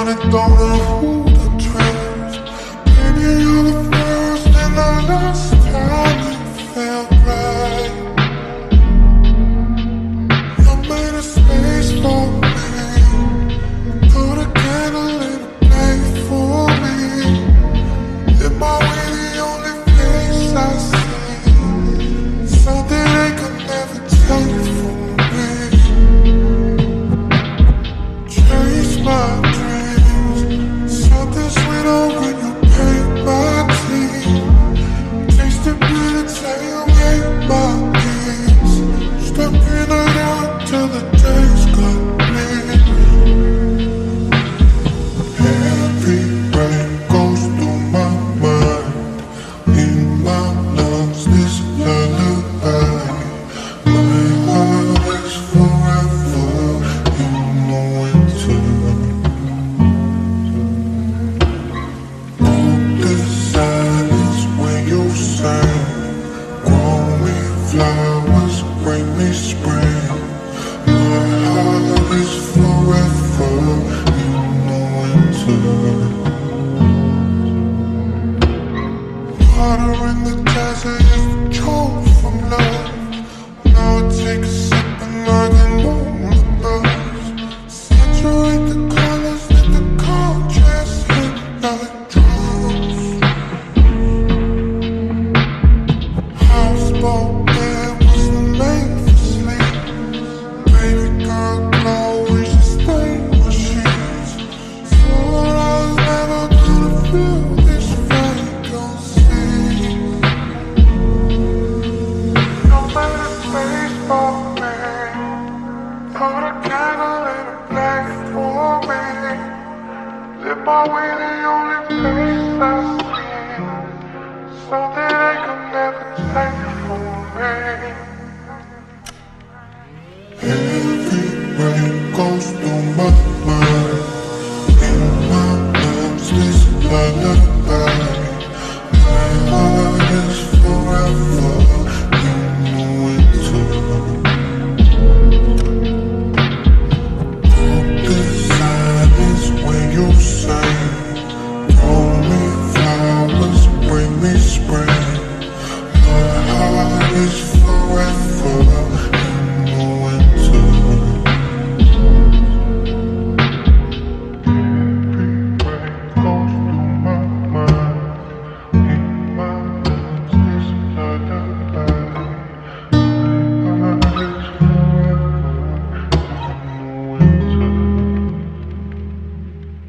I don't know who to trust. Maybe you're the first and the last time it felt right. You made a space for me, put a candle in a plate for me. Am I really the only face I see? Something they could never take from me. Chase my dreams, something sweeter when you paint my teeth. Taste the bitter till you make my peace. Stepping it out till the day's complete. Every breath goes through my mind. In my lungs, this lullaby. My heart is forever in the winter. Broke the silence when you sang. Grow me flowers, bring me spring. My heart is forever in the winter. Water in the desert is the chose from love. Now I take a sip and I can own the buzz. Saturate the colors, let the contrast hit like drugs. Houseboat bed wasn't made for sleep. Baby girl glow is just stain machines. Swore I was never gonna feel this vacancy. You made a space for me, put a candle in a place for me. Live my way, the only place I see. Something they could never take from me. Every breath goes through my mind. In my lungs, this lullaby.